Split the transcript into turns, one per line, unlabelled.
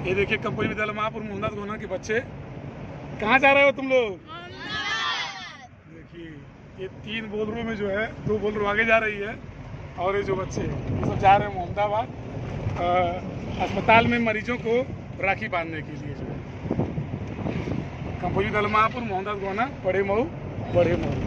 ये देखिए कंपनी विद्यालय महापुर मोहनदास गोना के बच्चे। कहाँ जा रहे हो तुम लोग? देखिए ये 3 बोलरों में जो है 2 बोलरों आगे जा रही है और ये जो बच्चे ये सब जा रहे हैं मोहम्मदाबाद अस्पताल में मरीजों को राखी बांधने के लिए। जो है कंपनी विद्यालय महापुर मोहनदास गोना बड़े मऊ।